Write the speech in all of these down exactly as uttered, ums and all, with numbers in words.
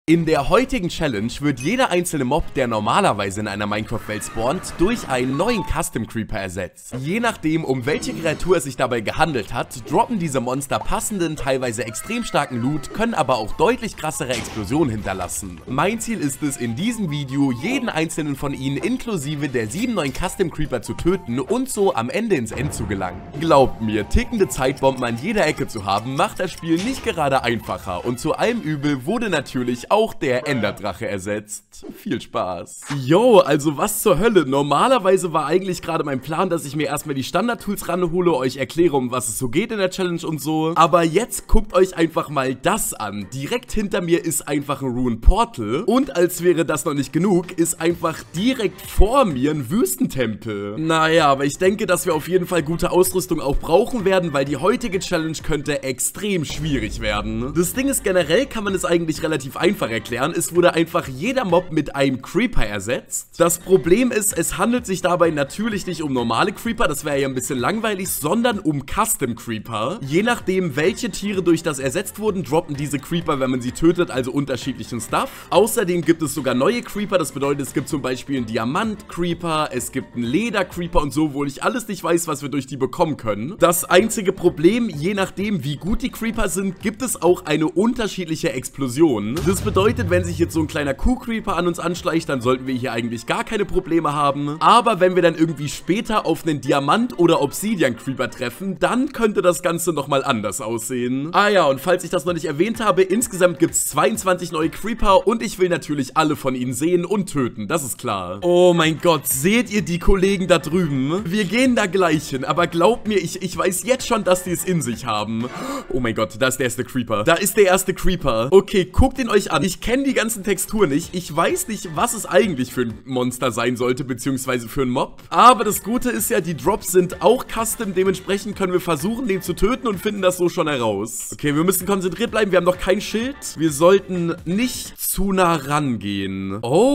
In der heutigen Challenge wird jeder einzelne Mob, der normalerweise in einer Minecraft-Welt spawnt, durch einen neuen Custom Creeper ersetzt. Je nachdem, um welche Kreatur es sich dabei gehandelt hat, droppen diese Monster passenden, teilweise extrem starken Loot, können aber auch deutlich krassere Explosionen hinterlassen. Mein Ziel ist es, in diesem Video jeden einzelnen von ihnen inklusive der sieben neuen Custom Creeper zu töten und so am Ende ins End zu gelangen. Glaubt mir, tickende Zeitbomben an jeder Ecke zu haben, macht das Spiel nicht gerade einfacher und zu allem Übel wurde natürlich auch der Enderdrache ersetzt. Viel Spaß. Yo, also was zur Hölle? Normalerweise war eigentlich gerade mein Plan, dass ich mir erstmal die Standard-Tools ranhole, euch erkläre, um was es so geht in der Challenge und so. Aber jetzt guckt euch einfach mal das an. Direkt hinter mir ist einfach ein Ruin Portal. Und als wäre das noch nicht genug, ist einfach direkt vor mir ein Wüstentempel. Naja, aber ich denke, dass wir auf jeden Fall gute Ausrüstung auch brauchen werden, weil die heutige Challenge könnte extrem schwierig werden. Das Ding ist, generell kann man es eigentlich relativ einfach erklären. Es wurde einfach jeder Mob mit einem Creeper ersetzt. Das Problem ist, es handelt sich dabei natürlich nicht um normale Creeper, das wäre ja ein bisschen langweilig, sondern um Custom Creeper. Je nachdem, welche Tiere durch das ersetzt wurden, droppen diese Creeper, wenn man sie tötet, also unterschiedlichen Stuff. Außerdem gibt es sogar neue Creeper, das bedeutet, es gibt zum Beispiel einen Diamant-Creeper, es gibt einen Leder-Creeper und so, obwohl ich alles nicht weiß, was wir durch die bekommen können. Das einzige Problem, je nachdem, wie gut die Creeper sind, gibt es auch eine unterschiedliche Explosion. Das bedeutet, wenn sich jetzt so ein kleiner Kuh-Creeper an uns anschleicht, dann sollten wir hier eigentlich gar keine Probleme haben. Aber wenn wir dann irgendwie später auf einen Diamant- oder Obsidian-Creeper treffen, dann könnte das Ganze nochmal anders aussehen. Ah ja, und falls ich das noch nicht erwähnt habe, insgesamt gibt es zweiundzwanzig neue Creeper und ich will natürlich alle von ihnen sehen und töten, das ist klar. Oh mein Gott, seht ihr die Kollegen da drüben? Wir gehen da gleich hin, aber glaubt mir, ich, ich weiß jetzt schon, dass die es in sich haben. Oh mein Gott, da ist der erste Creeper. Da ist der erste Creeper. Okay, guckt ihn euch an. Ich kenne die ganzen Texturen nicht. Ich weiß nicht, was es eigentlich für ein Monster sein sollte, beziehungsweise für einen Mob. Aber das Gute ist ja, die Drops sind auch custom. Dementsprechend können wir versuchen, den zu töten und finden das so schon heraus. Okay, wir müssen konzentriert bleiben. Wir haben noch kein Schild. Wir sollten nicht zu nah rangehen.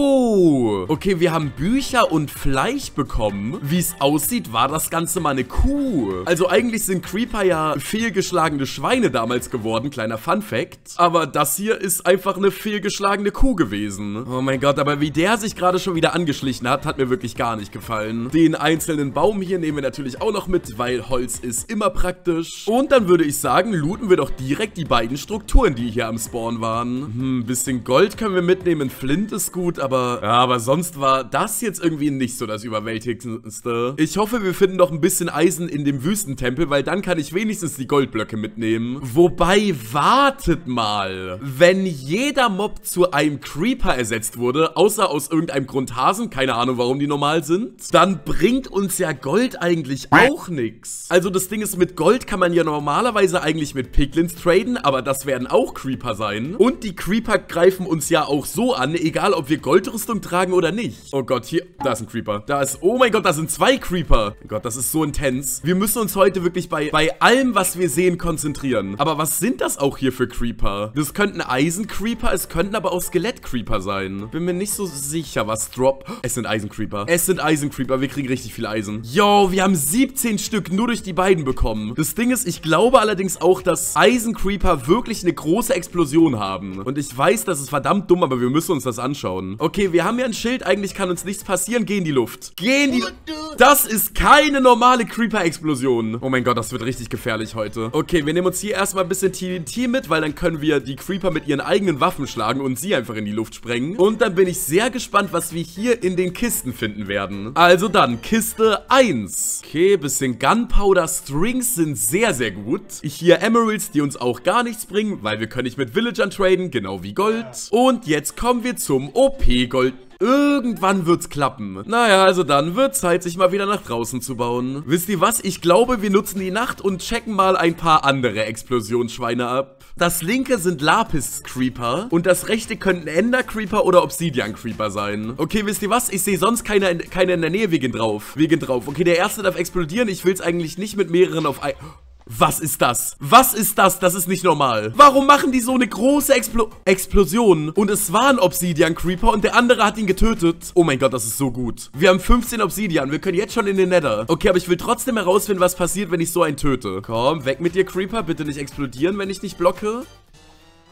Oh. Okay, wir haben Bücher und Fleisch bekommen. Wie es aussieht, war das Ganze mal eine Kuh. Also eigentlich sind Creeper ja fehlgeschlagene Schweine damals geworden. Kleiner Fun-Fact. Aber das hier ist einfach eine fehlgeschlagene Kuh gewesen. Oh mein Gott, aber wie der sich gerade schon wieder angeschlichen hat, hat mir wirklich gar nicht gefallen. Den einzelnen Baum hier nehmen wir natürlich auch noch mit, weil Holz ist immer praktisch. Und dann würde ich sagen, looten wir doch direkt die beiden Strukturen, die hier am Spawn waren. Hm, ein bisschen Gold können wir mitnehmen, Flint ist gut, aber... Ja, aber sonst war das jetzt irgendwie nicht so das Überwältigendste. Ich hoffe, wir finden noch ein bisschen Eisen in dem Wüstentempel, weil dann kann ich wenigstens die Goldblöcke mitnehmen. Wobei, wartet mal. Wenn jeder Mob zu einem Creeper ersetzt wurde, außer aus irgendeinem Grund Hasen, keine Ahnung, warum die normal sind, dann bringt uns ja Gold eigentlich auch nichts. Also das Ding ist, mit Gold kann man ja normalerweise eigentlich mit Piglins traden, aber das werden auch Creeper sein. Und die Creeper greifen uns ja auch so an, egal ob wir Goldrüstung tragen oder nicht. Oh Gott, hier, da ist ein Creeper. Da ist, oh mein Gott, da sind zwei Creeper. Oh Gott, das ist so intens. Wir müssen uns heute wirklich bei, bei allem, was wir sehen, konzentrieren. Aber was sind das auch hier für Creeper? Das könnten Eisen-Creeper, es könnten aber auch Skelett-Creeper sein. Bin mir nicht so sicher, was Drop... Es sind Eisen-Creeper. Es sind Eisen-Creeper. Wir kriegen richtig viel Eisen. Yo, wir haben siebzehn Stück nur durch die beiden bekommen. Das Ding ist, ich glaube allerdings auch, dass Eisen-Creeper wirklich eine große Explosion haben. Und ich weiß, das ist verdammt dumm, aber wir müssen uns das anschauen. Okay, wir haben ja ein Schild. Eigentlich kann uns nichts passieren. Geh in die Luft. Geh in die... Das ist keine normale Creeper-Explosion. Oh mein Gott, das wird richtig gefährlich heute. Okay, wir nehmen uns hier erstmal ein bisschen T N T mit, weil dann können wir die Creeper mit ihren eigenen Waffen schlagen und sie einfach in die Luft sprengen. Und dann bin ich sehr gespannt, was wir hier in den Kisten finden werden. Also dann, Kiste eins. Okay, bisschen Gunpowder. Strings sind sehr, sehr gut. Hier Emeralds, die uns auch gar nichts bringen, weil wir können nicht mit Villagern traden, genau wie Gold. Und jetzt kommen wir zum O P-Gold. Irgendwann wird's klappen. Naja, also dann wird Zeit, sich mal wieder nach draußen zu bauen. Wisst ihr was? Ich glaube, wir nutzen die Nacht und checken mal ein paar andere Explosionsschweine ab. Das linke sind Lapis-Creeper und das rechte könnten Ender-Creeper oder Obsidian-Creeper sein. Okay, wisst ihr was? Ich sehe sonst keine, keine in der Nähe. Wir gehen drauf. Wir gehen drauf. Okay, der erste darf explodieren. Ich will es eigentlich nicht mit mehreren auf ein... Was ist das? Was ist das? Das ist nicht normal. Warum machen die so eine große Explo Explosion? Und es war ein Obsidian Creeper und der andere hat ihn getötet. Oh mein Gott, das ist so gut. Wir haben fünfzehn Obsidian. Wir können jetzt schon in den Nether. Okay, aber ich will trotzdem herausfinden, was passiert, wenn ich so einen töte. Komm, weg mit dir, Creeper. Bitte nicht explodieren, wenn ich nicht blocke.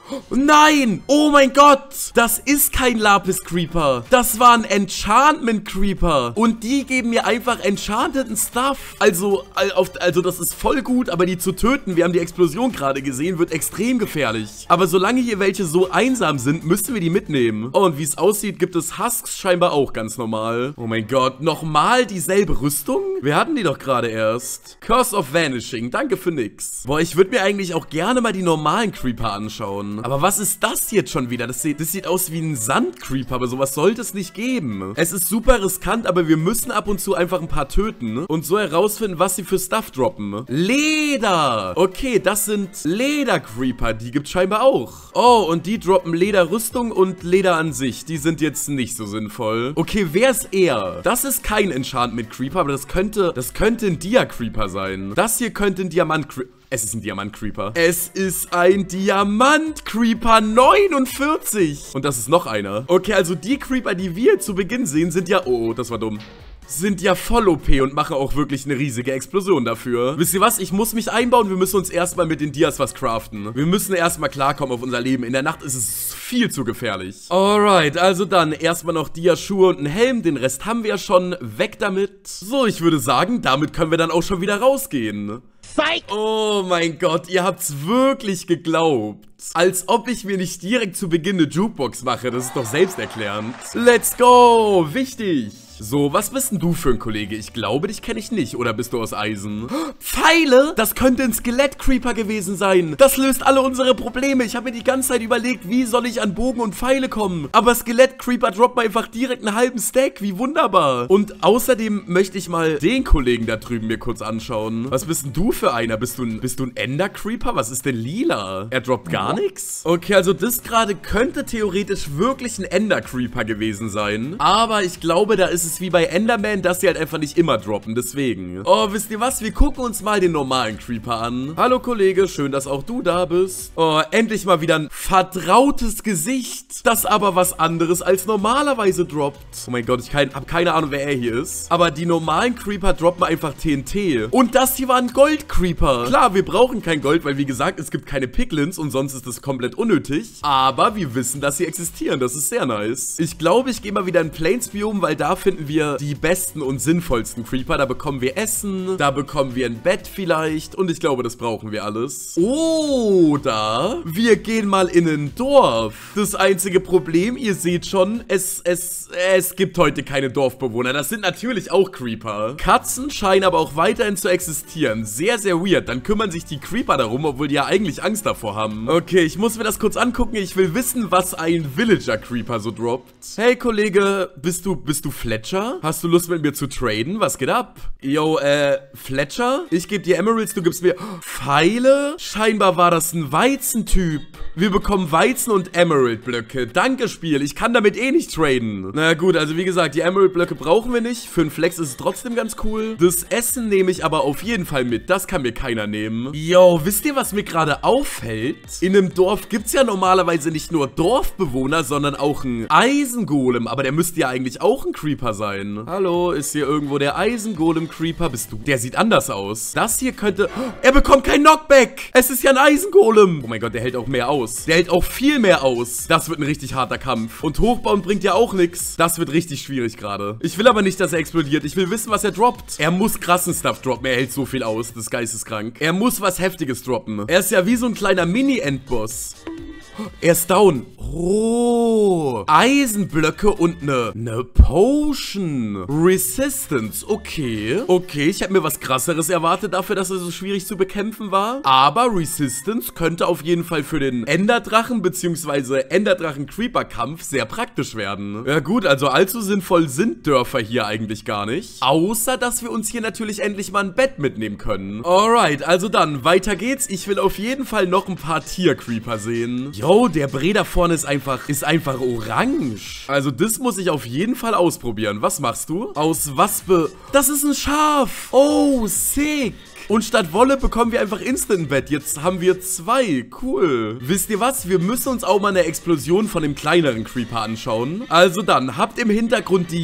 Nein! Oh mein Gott! Das ist kein Lapis Creeper. Das war ein Enchantment Creeper. Und die geben mir einfach enchanteten Stuff. Also, also das ist voll gut, aber die zu töten, wir haben die Explosion gerade gesehen, wird extrem gefährlich. Aber solange hier welche so einsam sind, müssen wir die mitnehmen. Oh, und wie es aussieht, gibt es Husks scheinbar auch ganz normal. Oh mein Gott, nochmal dieselbe Rüstung? Wir hatten die doch gerade erst. Curse of Vanishing, danke für nix. Boah, ich würde mir eigentlich auch gerne mal die normalen Creeper anschauen. Aber was ist das jetzt schon wieder? Das sieht, das sieht aus wie ein Sandcreeper, aber sowas sollte es nicht geben. Es ist super riskant, aber wir müssen ab und zu einfach ein paar töten und so herausfinden, was sie für Stuff droppen. Leder! Okay, das sind Ledercreeper, die gibt's scheinbar auch. Oh, und die droppen Lederrüstung und Leder an sich. Die sind jetzt nicht so sinnvoll. Okay, wer ist er? Das ist kein Enchantment Creeper, aber das könnte, das könnte ein Dia Creeper sein. Das hier könnte ein Diamant Creeper. Es ist ein Diamant-Creeper. Es ist ein Diamant-Creeper neunundvierzig. Und das ist noch einer. Okay, also die Creeper, die wir zu Beginn sehen, sind ja... Oh, das war dumm. Sind ja voll O P und machen auch wirklich eine riesige Explosion dafür. Wisst ihr was? Ich muss mich einbauen. Wir müssen uns erstmal mit den Dias was craften. Wir müssen erstmal klarkommen auf unser Leben. In der Nacht ist es viel zu gefährlich. Alright, also dann erstmal noch Dia-Schuhe und einen Helm. Den Rest haben wir ja schon. Weg damit. So, ich würde sagen, damit können wir dann auch schon wieder rausgehen. Psych! Oh mein Gott, ihr habt's wirklich geglaubt. Als ob ich mir nicht direkt zu Beginn eine Jukebox mache. Das ist doch selbsterklärend. Let's go! Wichtig! So, was bist denn du für ein Kollege? Ich glaube, dich kenne ich nicht. Oder bist du aus Eisen? Pfeile? Das könnte ein Skelett-Creeper gewesen sein. Das löst alle unsere Probleme. Ich habe mir die ganze Zeit überlegt, wie soll ich an Bogen und Pfeile kommen? Aber Skelett-Creeper droppt mir einfach direkt einen halben Stack. Wie wunderbar. Und außerdem möchte ich mal den Kollegen da drüben mir kurz anschauen. Was bist denn du für einer? Bist du ein, bist du ein Ender-Creeper? Was ist denn lila? Er droppt gar nichts? Okay, also das gerade könnte theoretisch wirklich ein Ender-Creeper gewesen sein. Aber ich glaube, da ist es wie bei Enderman, dass sie halt einfach nicht immer droppen, deswegen. Oh, wisst ihr was? Wir gucken uns mal den normalen Creeper an. Hallo Kollege, schön, dass auch du da bist. Oh, endlich mal wieder ein vertrautes Gesicht, das aber was anderes als normalerweise droppt. Oh mein Gott, ich kein, hab keine Ahnung, wer er hier ist. Aber die normalen Creeper droppen einfach T N T. Und das hier war ein Gold-Creeper. Klar, wir brauchen kein Gold, weil wie gesagt, es gibt keine Piglins und sonst ist das komplett unnötig. Aber wir wissen, dass sie existieren. Das ist sehr nice. Ich glaube, ich gehe mal wieder in Plains-Biom, weil da finden wir die besten und sinnvollsten Creeper. Da bekommen wir Essen, da bekommen wir ein Bett vielleicht und ich glaube, das brauchen wir alles. Oder wir gehen mal in ein Dorf. Das einzige Problem, ihr seht schon, es, es, es gibt heute keine Dorfbewohner. Das sind natürlich auch Creeper. Katzen scheinen aber auch weiterhin zu existieren. Sehr, sehr weird. Dann kümmern sich die Creeper darum, obwohl die ja eigentlich Angst davor haben. Okay, ich muss mir das kurz angucken. Ich will wissen, was ein Villager-Creeper so droppt. Hey, Kollege, bist du, bist du Fletcher? Hast du Lust mit mir zu traden? Was geht ab? Yo, äh, Fletcher? Ich gebe dir Emeralds, du gibst mir Pfeile? Scheinbar war das ein Weizentyp. Wir bekommen Weizen und Emerald-Blöcke. Danke, Spiel. Ich kann damit eh nicht traden. Na gut, also wie gesagt, die Emerald-Blöcke brauchen wir nicht. Für einen Flex ist es trotzdem ganz cool. Das Essen nehme ich aber auf jeden Fall mit. Das kann mir keiner nehmen. Yo, wisst ihr, was mir gerade auffällt? In einem Dorf gibt es ja normalerweise nicht nur Dorfbewohner, sondern auch einen Eisengolem. Aber der müsste ja eigentlich auch ein Creeper sein. Hallo, ist hier irgendwo der Eisengolem-Creeper? Bist du? Der sieht anders aus. Das hier könnte... Er bekommt kein Knockback! Es ist ja ein Eisengolem! Oh mein Gott, der hält auch mehr aus. Der hält auch viel mehr aus. Das wird ein richtig harter Kampf. Und hochbauen bringt ja auch nichts. Das wird richtig schwierig gerade. Ich will aber nicht, dass er explodiert. Ich will wissen, was er droppt. Er muss krassen Stuff droppen. Er hält so viel aus. Das ist geisteskrank. Er muss was Heftiges droppen. Er ist ja wie so ein kleiner Mini-Endboss. Er ist down. Oh. Eisenblöcke und eine ne Potion. Resistance. Okay. Okay, ich habe mir was krasseres erwartet dafür, dass er so schwierig zu bekämpfen war. Aber Resistance könnte auf jeden Fall für den Enderdrachen bzw. Enderdrachen-Creeper-Kampf sehr praktisch werden. Ja gut, also allzu sinnvoll sind Dörfer hier eigentlich gar nicht. Außer, dass wir uns hier natürlich endlich mal ein Bett mitnehmen können. Alright, also dann, weiter geht's. Ich will auf jeden Fall noch ein paar Tier-Creeper sehen. Yo, der Bre da vorne ist einfach, ist einfach orange. Also das muss ich auf jeden Fall ausprobieren. Was machst du? Aus was be... Das ist ein Schaf. Oh, sick. Und statt Wolle bekommen wir einfach Instant-Bett. Jetzt haben wir zwei. Cool. Wisst ihr was? Wir müssen uns auch mal eine Explosion von dem kleineren Creeper anschauen. Also dann, habt im Hintergrund die...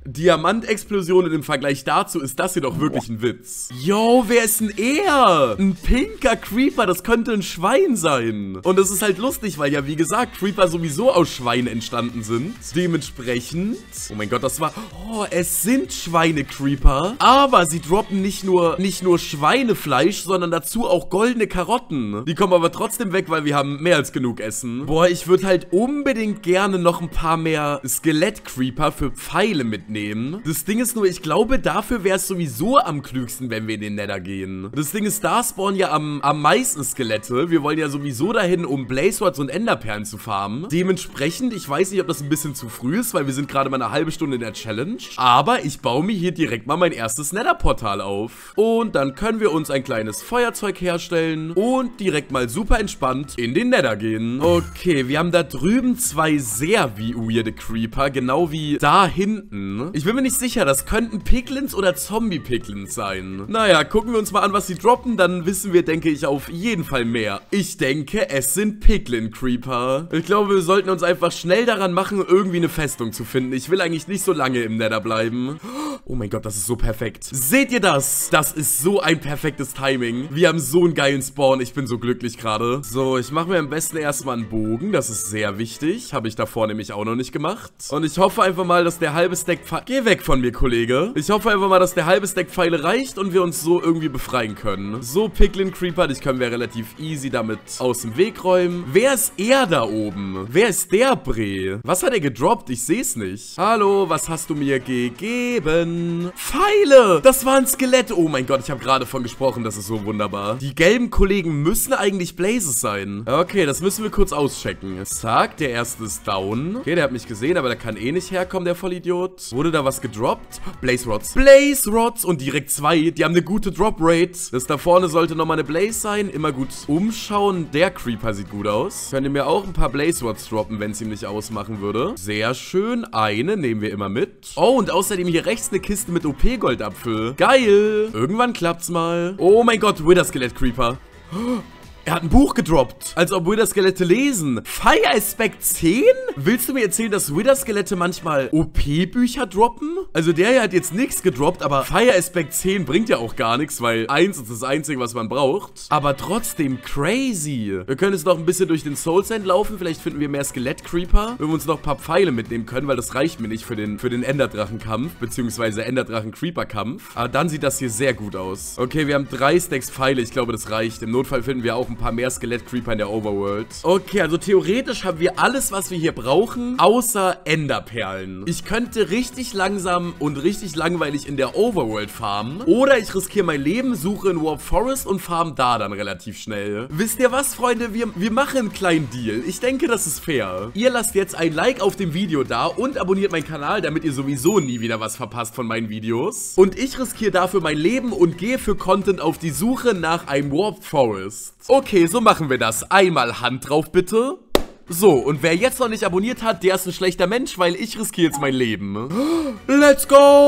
Diamantexplosionen im Vergleich dazu ist das hier doch wirklich ein Witz. Yo, wer ist denn er? Ein pinker Creeper, das könnte ein Schwein sein. Und das ist halt lustig, weil ja, wie gesagt, Creeper sowieso aus Schweinen entstanden sind. Dementsprechend, oh mein Gott, das war, oh, es sind Schweine-Creeper, aber sie droppen nicht nur, nicht nur Schweinefleisch, sondern dazu auch goldene Karotten. Die kommen aber trotzdem weg, weil wir haben mehr als genug Essen. Boah, ich würde halt unbedingt gerne noch ein paar mehr Skelett-Creeper für Pfeile mitnehmen. Das Ding ist nur, ich glaube, dafür wäre es sowieso am klügsten, wenn wir in den Nether gehen. Das Ding ist, da spawnen ja am, am meisten Skelette. Wir wollen ja sowieso dahin, um Blaze Rods und Enderperlen zu farmen. Dementsprechend, ich weiß nicht, ob das ein bisschen zu früh ist, weil wir sind gerade mal eine halbe Stunde in der Challenge. Aber ich baue mir hier direkt mal mein erstes Nether-Portal auf. Und dann können wir uns ein kleines Feuerzeug herstellen und direkt mal super entspannt in den Nether gehen. Okay, wir haben da drüben zwei sehr wie weirde Creeper, genau wie da hinten. Ich bin mir nicht sicher, das könnten Piglins oder Zombie-Piglins sein. Naja, gucken wir uns mal an, was sie droppen, dann wissen wir, denke ich, auf jeden Fall mehr. Ich denke, es sind Piglin-Creeper. Ich glaube, wir sollten uns einfach schnell daran machen, irgendwie eine Festung zu finden. Ich will eigentlich nicht so lange im Nether bleiben. Oh mein Gott, das ist so perfekt. Seht ihr das? Das ist so ein perfektes Timing. Wir haben so einen geilen Spawn. Ich bin so glücklich gerade. So, ich mache mir am besten erstmal einen Bogen. Das ist sehr wichtig. Habe ich davor nämlich auch noch nicht gemacht. Und ich hoffe einfach mal, dass der halbe Stack Pfeile... Geh weg von mir, Kollege. Ich hoffe einfach mal, dass der halbe Stack Pfeile reicht und wir uns so irgendwie befreien können. So, Piglin Creeper, dich können wir relativ easy damit aus dem Weg räumen. Wer ist er da oben? Wer ist der Bre? Was hat er gedroppt? Ich sehe es nicht. Hallo, was hast du mir gegeben? Pfeile! Das war ein Skelett. Oh mein Gott, ich habe gerade von gesprochen. Das ist so wunderbar. Die gelben Kollegen müssen eigentlich Blazes sein. Okay, das müssen wir kurz auschecken. Zack, der erste ist down. Okay, der hat mich gesehen, aber der kann eh nicht herkommen, der Vollidiot. Wurde da was gedroppt? Blaze Rods. Blaze Rods und direkt zwei. Die haben eine gute Drop Rate. Das da vorne sollte nochmal eine Blaze sein. Immer gut umschauen. Der Creeper sieht gut aus. Könnt ihr mir auch ein paar Blaze Rods droppen, wenn es ihm nicht ausmachen würde. Sehr schön. Eine nehmen wir immer mit. Oh, und außerdem hier rechts eine Kiste mit O P-Goldapfel. Geil. Irgendwann klappt's mal. Oh mein Gott, Wither Skelett Creeper. Er hat ein Buch gedroppt, als ob Wither-Skelette lesen. Fire Aspect zehn? Willst du mir erzählen, dass Wither-Skelette manchmal O P-Bücher droppen? Also der hier hat jetzt nichts gedroppt, aber Fire Aspect zehn bringt ja auch gar nichts, weil eins ist das Einzige, was man braucht. Aber trotzdem crazy. Wir können jetzt noch ein bisschen durch den Soul Sand laufen, vielleicht finden wir mehr Skelett-Creeper. Wenn wir uns noch ein paar Pfeile mitnehmen können, weil das reicht mir nicht für den, für den Enderdrachen-Kampf, beziehungsweise Enderdrachen-Creeper-Kampf. Aber dann sieht das hier sehr gut aus. Okay, wir haben drei Stacks Pfeile, ich glaube, das reicht. Im Notfall finden wir auch ein paar mehr Skelett-Creeper in der Overworld. Okay, also theoretisch haben wir alles, was wir hier brauchen, außer Enderperlen. Ich könnte richtig langsam und richtig langweilig in der Overworld farmen. Oder ich riskiere mein Leben, suche in Warp Forest und farm da dann relativ schnell. Wisst ihr was, Freunde? Wir, wir machen einen kleinen Deal. Ich denke, das ist fair. Ihr lasst jetzt ein Like auf dem Video da und abonniert meinen Kanal, damit ihr sowieso nie wieder was verpasst von meinen Videos. Und ich riskiere dafür mein Leben und gehe für Content auf die Suche nach einem Warp Forest. Okay, so machen wir das. Einmal Hand drauf, bitte. So, und wer jetzt noch nicht abonniert hat, der ist ein schlechter Mensch, weil ich riskiere jetzt mein Leben. Let's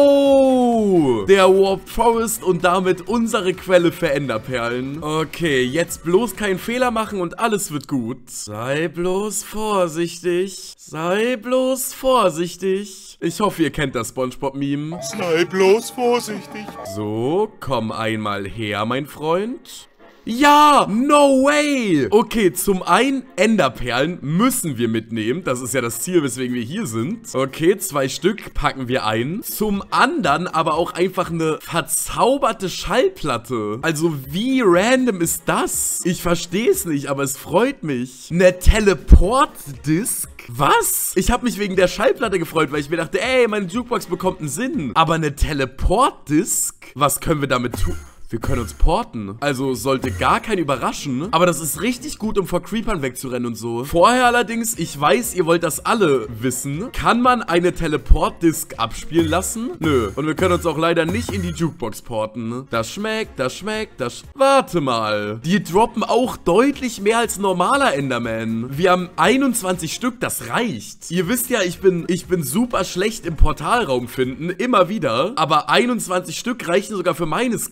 go! Der Warp Forest und damit unsere Quelle für Enderperlen. Okay, jetzt bloß keinen Fehler machen und alles wird gut. Sei bloß vorsichtig. Sei bloß vorsichtig. Ich hoffe, ihr kennt das SpongeBob-Meme. Sei bloß vorsichtig. So, komm einmal her, mein Freund. Ja, no way. Okay, zum einen Enderperlen müssen wir mitnehmen. Das ist ja das Ziel, weswegen wir hier sind. Okay, zwei Stück packen wir ein. Zum anderen aber auch einfach eine verzauberte Schallplatte. Also wie random ist das? Ich verstehe es nicht, aber es freut mich. Eine Teleport-Disc? Was? Ich habe mich wegen der Schallplatte gefreut, weil ich mir dachte, ey, meine Jukebox bekommt einen Sinn. Aber eine Teleport-Disc? Was können wir damit tun? Wir können uns porten. Also sollte gar kein überraschen. Aber das ist richtig gut, um vor Creepern wegzurennen und so. Vorher allerdings, ich weiß, ihr wollt das alle wissen. Kann man eine Teleport-Disc abspielen lassen? Nö. Und wir können uns auch leider nicht in die Jukebox porten. Das schmeckt, das schmeckt, das... Sch Warte mal. Die droppen auch deutlich mehr als normaler Enderman. Wir haben einundzwanzig Stück, das reicht. Ihr wisst ja, ich bin, ich bin super schlecht im Portalraum finden. Immer wieder. Aber einundzwanzig Stück reichen sogar für meine Skills.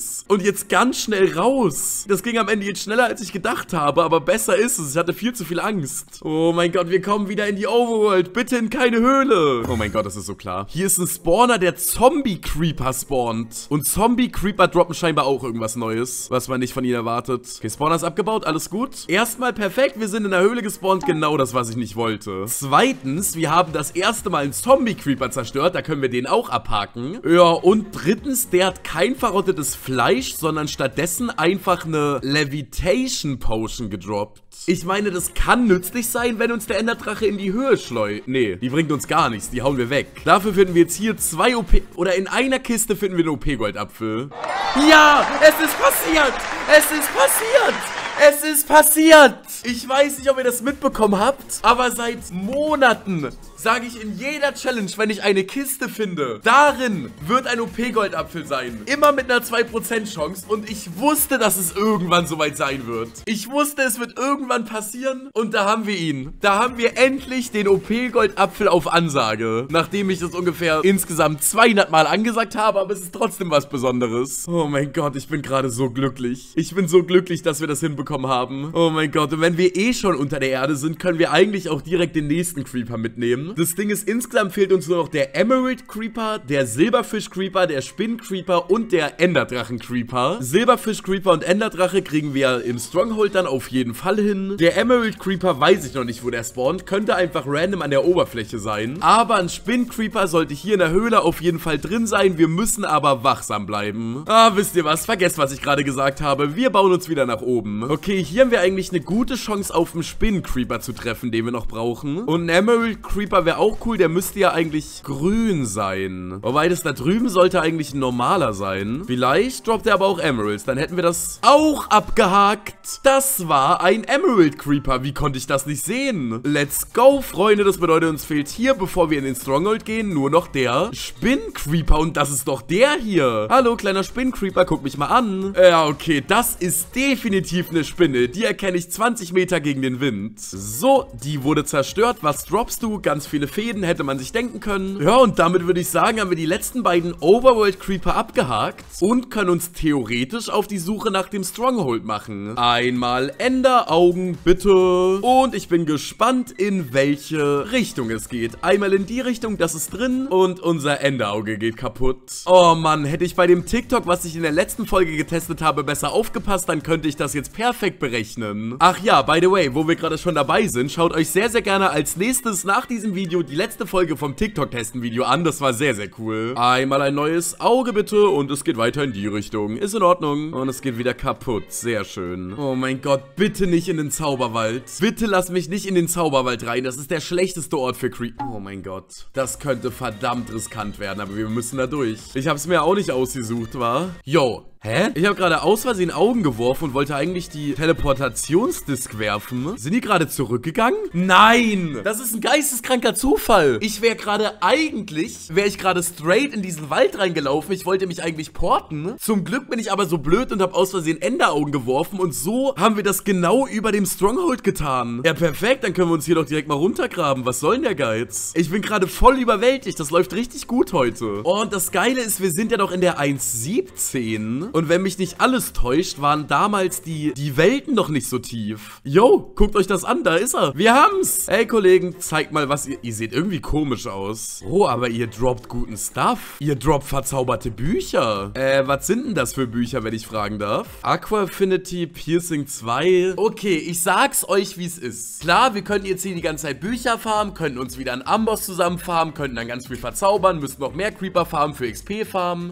los. Und jetzt ganz schnell raus. Das ging am Ende jetzt schneller, als ich gedacht habe, aber besser ist es. Ich hatte viel zu viel Angst. Oh mein Gott, wir kommen wieder in die Overworld. Bitte in keine Höhle. Oh mein Gott, das ist so klar. Hier ist ein Spawner, der Zombie-Creeper spawnt. Und Zombie-Creeper droppen scheinbar auch irgendwas Neues, was man nicht von ihnen erwartet. Okay, Spawner ist abgebaut, alles gut. Erstmal perfekt, wir sind in der Höhle gespawnt. Genau das, was ich nicht wollte. Zweitens, wir haben das erste Mal einen Zombie-Creeper zerstört. Da können wir den auch abhaken. Ja, und drittens, der hat kein verrottetes Fleisch, sondern stattdessen einfach eine Levitation Potion gedroppt. Ich meine, das kann nützlich sein, wenn uns der Enderdrache in die Höhe schleudert. Nee, die bringt uns gar nichts, die hauen wir weg. Dafür finden wir jetzt hier zwei O P... Oder in einer Kiste finden wir einen O P-Goldapfel. Ja, es ist passiert! Es ist passiert! Es ist passiert! Ich weiß nicht, ob ihr das mitbekommen habt, aber seit Monaten sage ich in jeder Challenge, wenn ich eine Kiste finde, darin wird ein O P-Goldapfel sein. Immer mit einer zwei Prozent Chance und ich wusste, dass es irgendwann soweit sein wird. Ich wusste, es wird irgendwann passieren und da haben wir ihn. Da haben wir endlich den O P-Goldapfel auf Ansage. Nachdem ich das ungefähr insgesamt zweihundert Mal angesagt habe, aber es ist trotzdem was Besonderes. Oh mein Gott, ich bin gerade so glücklich. Ich bin so glücklich, dass wir das hinbekommen haben. Oh mein Gott, und wenn wir eh schon unter der Erde sind, können wir eigentlich auch direkt den nächsten Creeper mitnehmen. Das Ding ist, insgesamt fehlt uns nur noch der Emerald Creeper, der Silberfisch Creeper, der Spinn Creeper und der Enderdrachen Creeper. Silberfisch Creeper und Enderdrache kriegen wir im Stronghold dann auf jeden Fall hin. Der Emerald Creeper weiß ich noch nicht, wo der spawnt. Könnte einfach random an der Oberfläche sein. Aber ein Spinn Creeper sollte hier in der Höhle auf jeden Fall drin sein. Wir müssen aber wachsam bleiben. Ah, wisst ihr was? Vergesst, was ich gerade gesagt habe. Wir bauen uns wieder nach oben. Okay, hier haben wir eigentlich eine gute Chance auf einen Spinn Creeper zu treffen, den wir noch brauchen. Und ein Emerald Creeper wäre auch cool, der müsste ja eigentlich grün sein. Wobei das da drüben sollte eigentlich ein normaler sein. Vielleicht droppt er aber auch Emeralds, dann hätten wir das auch abgehakt. Das war ein Emerald Creeper, wie konnte ich das nicht sehen? Let's go, Freunde, das bedeutet, uns fehlt hier, bevor wir in den Stronghold gehen, nur noch der Spinn Creeper und das ist doch der hier. Hallo, kleiner Spinn Creeper, guck mich mal an. Ja, okay, das ist definitiv eine Spinne, die erkenne ich zwanzig Meter gegen den Wind. So, die wurde zerstört, was droppst du? Ganz viele Fäden, hätte man sich denken können. Ja, und damit würde ich sagen, haben wir die letzten beiden Overworld Creeper abgehakt und können uns theoretisch auf die Suche nach dem Stronghold machen. Einmal Enderaugen, bitte. Und ich bin gespannt, in welche Richtung es geht. Einmal in die Richtung, das ist drin und unser Enderauge geht kaputt. Oh Mann, hätte ich bei dem TikTok, was ich in der letzten Folge getestet habe, besser aufgepasst, dann könnte ich das jetzt perfekt berechnen. Ach ja, by the way, wo wir gerade schon dabei sind, schaut euch sehr, sehr gerne als nächstes nach diesem Video die letzte Folge vom TikTok-Testen-Video an. Das war sehr, sehr cool. Einmal ein neues Auge bitte und es geht weiter in die Richtung. Ist in Ordnung. Und es geht wieder kaputt. Sehr schön. Oh mein Gott, bitte nicht in den Zauberwald. Bitte lass mich nicht in den Zauberwald rein. Das ist der schlechteste Ort für Creep. Oh mein Gott. Das könnte verdammt riskant werden, aber wir müssen da durch. Ich habe es mir auch nicht ausgesucht, wa? Yo. Hä? Ich habe gerade aus Versehen Augen geworfen und wollte eigentlich die Teleportationsdisk werfen. Sind die gerade zurückgegangen? Nein! Das ist ein geisteskranker Zufall. Ich wäre gerade eigentlich, wäre ich gerade straight in diesen Wald reingelaufen. Ich wollte mich eigentlich porten. Zum Glück bin ich aber so blöd und habe aus Versehen Enderaugen geworfen. Und so haben wir das genau über dem Stronghold getan. Ja, perfekt. Dann können wir uns hier doch direkt mal runtergraben. Was soll denn der Geiz? Ich bin gerade voll überwältigt. Das läuft richtig gut heute. Oh, und das Geile ist, wir sind ja noch in der eins siebzehn. Und wenn mich nicht alles täuscht, waren damals die, die Welten noch nicht so tief. Yo, guckt euch das an, da ist er. Wir haben's. Ey, Kollegen, zeigt mal, was ihr... Ihr seht irgendwie komisch aus. Oh, aber ihr droppt guten Stuff. Ihr droppt verzauberte Bücher. Äh, was sind denn das für Bücher, wenn ich fragen darf? Aqua Affinity Piercing zwei. Okay, ich sag's euch, wie es ist. Klar, wir können jetzt hier die ganze Zeit Bücher farmen, können uns wieder einen Amboss zusammen farmen, können dann ganz viel verzaubern, müssen noch mehr Creeper farmen für X P farmen.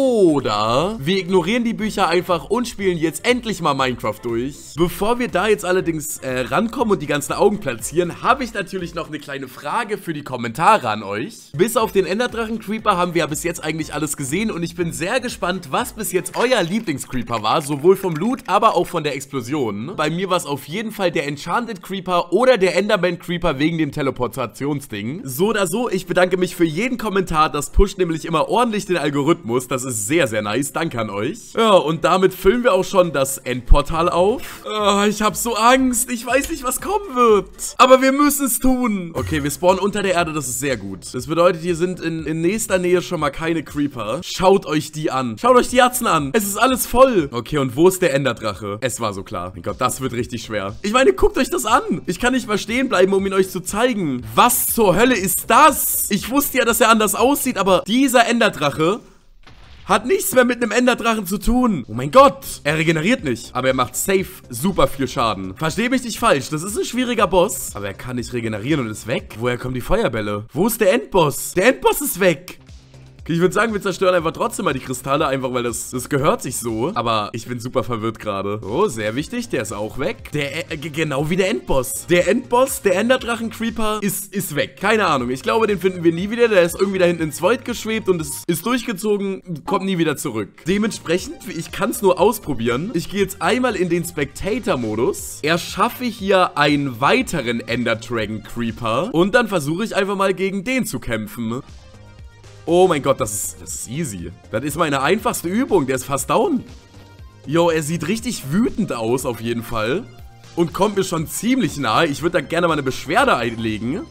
Oder wir ignorieren die Bücher einfach und spielen jetzt endlich mal Minecraft durch. Bevor wir da jetzt allerdings äh, rankommen und die ganzen Augen platzieren, habe ich natürlich noch eine kleine Frage für die Kommentare an euch. Bis auf den Enderdrachen-Creeper haben wir ja bis jetzt eigentlich alles gesehen und ich bin sehr gespannt, was bis jetzt euer Lieblings-Creeper war, sowohl vom Loot, aber auch von der Explosion. Bei mir war es auf jeden Fall der Enchanted Creeper oder der Enderman Creeper wegen dem Teleportationsding. So oder so, ich bedanke mich für jeden Kommentar, das pusht nämlich immer ordentlich den Algorithmus, das ist sehr, sehr nice, danke an euch. fertig. Ja, und damit füllen wir auch schon das Endportal auf. Oh, ich habe so Angst. Ich weiß nicht, was kommen wird. Aber wir müssen es tun. Okay, wir spawnen unter der Erde. Das ist sehr gut. Das bedeutet, hier sind in, in nächster Nähe schon mal keine Creeper. Schaut euch die an. Schaut euch die Atzen an. Es ist alles voll. Okay, und wo ist der Enderdrache? Es war so klar. Mein Gott, das wird richtig schwer. Ich meine, guckt euch das an. Ich kann nicht mal stehen bleiben, um ihn euch zu zeigen. Was zur Hölle ist das? Ich wusste ja, dass er anders aussieht, aber dieser Enderdrache hat nichts mehr mit einem Enderdrachen zu tun. Oh mein Gott. Er regeneriert nicht. Aber er macht safe super viel Schaden. Versteh mich nicht falsch. Das ist ein schwieriger Boss. Aber er kann nicht regenerieren und ist weg. Woher kommen die Feuerbälle? Wo ist der Endboss? Der Endboss ist weg. Okay, ich würde sagen, wir zerstören einfach trotzdem mal die Kristalle, einfach weil das, das gehört sich so. Aber ich bin super verwirrt gerade. Oh, sehr wichtig, der ist auch weg. Der, äh, genau wie der Endboss. Der Endboss, der Enderdrachen-Creeper ist, ist weg. Keine Ahnung, ich glaube, den finden wir nie wieder. Der ist irgendwie da hinten ins Void geschwebt und es ist durchgezogen, kommt nie wieder zurück. Dementsprechend, ich kann es nur ausprobieren. Ich gehe jetzt einmal in den Spectator-Modus. Erschaffe hier einen weiteren Ender-Dragon-Creeper und dann versuche ich einfach mal gegen den zu kämpfen. Oh mein Gott, das ist, das ist easy. Das ist meine einfachste Übung. Der ist fast down. Jo, er sieht richtig wütend aus auf jeden Fall. Und kommt mir schon ziemlich nahe. Ich würde da gerne mal eine Beschwerde einlegen.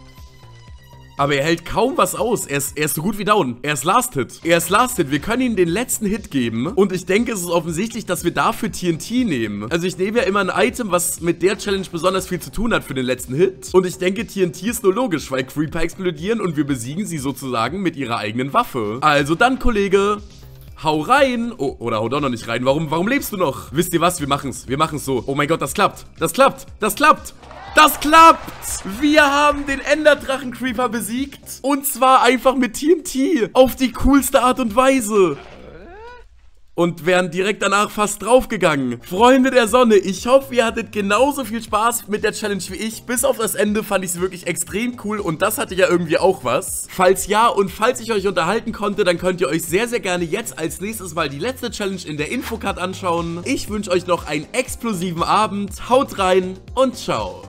Aber er hält kaum was aus. Er ist, er ist so gut wie down. Er ist Last Hit. Er ist Last Hit. Wir können ihm den letzten Hit geben. Und ich denke, es ist offensichtlich, dass wir dafür T N T nehmen. Also ich nehme ja immer ein Item, was mit der Challenge besonders viel zu tun hat für den letzten Hit. Und ich denke, T N T ist nur logisch, weil Creeper explodieren und wir besiegen sie sozusagen mit ihrer eigenen Waffe. Also dann, Kollege, hau rein. Oh, oder hau doch noch nicht rein. Warum, warum lebst du noch? Wisst ihr was? Wir machen's. Wir machen's so. Oh mein Gott, das klappt. Das klappt. Das klappt. Das klappt! Wir haben den Enderdrachen-Creeper besiegt. Und zwar einfach mit T N T. Auf die coolste Art und Weise. Und wären direkt danach fast draufgegangen. Freunde der Sonne, ich hoffe, ihr hattet genauso viel Spaß mit der Challenge wie ich. Bis auf das Ende fand ich es wirklich extrem cool und das hatte ja irgendwie auch was. Falls ja und falls ich euch unterhalten konnte, dann könnt ihr euch sehr, sehr gerne jetzt als nächstes mal die letzte Challenge in der Infocard anschauen. Ich wünsche euch noch einen explosiven Abend. Haut rein und ciao.